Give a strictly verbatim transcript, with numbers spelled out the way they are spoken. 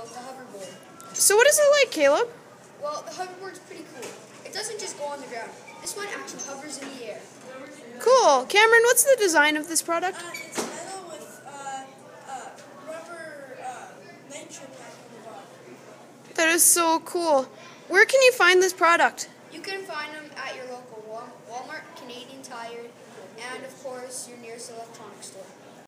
called the hoverboard. So what is it like, Caleb? Well, the hoverboard's pretty cool. It doesn't just go on the ground. This one actually hovers in the air. Cool. Cameron, what's the design of this product? Uh, it's metal with uh, uh, rubber uh, nature pack on the bottom. That is so cool. Where can you find this product? You can find them at your local Wal- Walmart, Canadian Tire, and of course your nearest electronics store.